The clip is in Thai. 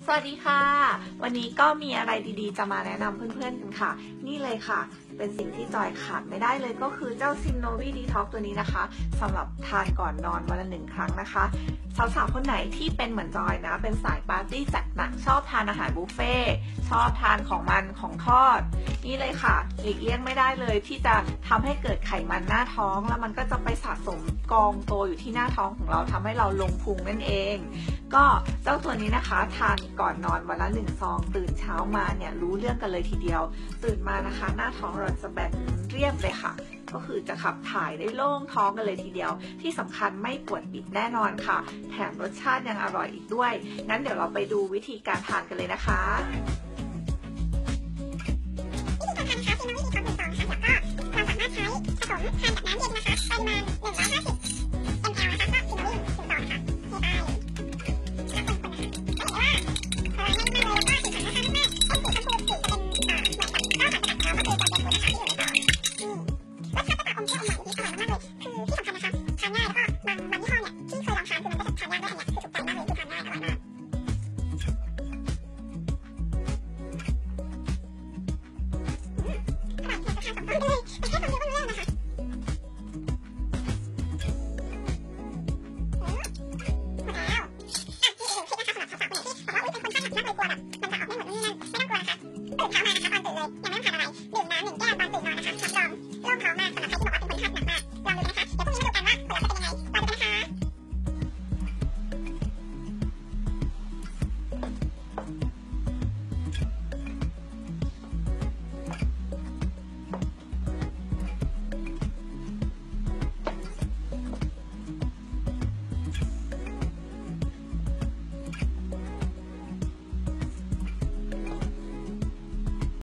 สวัสดีค่ะวันนี้ก็มีอะไรดีๆจะมาแนะนำเพื่อนๆกันค่ะนี่เลยค่ะเป็นสิ่งที่จอยขาดไม่ได้เลยก็คือเจ้าซินโนวีดีท็อกตัวนี้นะคะสำหรับทานก่อนนอนวันละ1 ครั้งนะคะสาวๆคนไหนที่เป็นเหมือนจอยนะเป็นสายปาร์ตี้จัดหนักชอบทานอาหารบุฟเฟ่ชอบทานของมันของทอดนี่เลยค่ะหลีกเลี่ยงไม่ได้เลยที่จะทำให้เกิดไขมันหน้าท้องแล้วมันก็จะไปสะสมกองโตอยู่ที่หน้าท้องของเราทำให้เราลงพุงนั่นเองก็เจ้าตัวนี้นะคะทานก่อนนอนวันละ1 ซองตื่นเช้ามาเนี่ยรู้เรื่องกันเลยทีเดียวตื่นมานะคะหน้าท้องเราจะแบนเรียบเลยค่ะก็คือจะขับถ่ายได้โล่งท้องกันเลยทีเดียวที่สำคัญไม่ปวดบิดแน่นอนค่ะแถมรสชาติยังอร่อยอีกด้วยงั้นเดี๋ยวเราไปดูวิธีการทานกันเลยนะคะวิธีการทานนะคะเป็นวิธีทำ1 ซองค่ะแล้วก็เราสามารถใช้ผสมทานกับน้ำเย็นนะคะปริมาณ150